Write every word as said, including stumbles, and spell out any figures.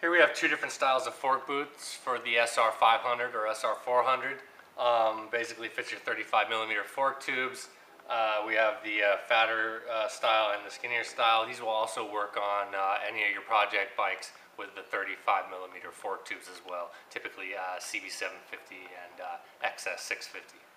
Here we have two different styles of fork boots for the S R five hundred or S R four hundred. Um, basically fits your thirty-five millimeter fork tubes. Uh, we have the uh, fatter uh, style and the skinnier style. These will also work on uh, any of your project bikes with the thirty-five millimeter fork tubes as well. Typically uh, C B seven fifty and uh, X S six fifty.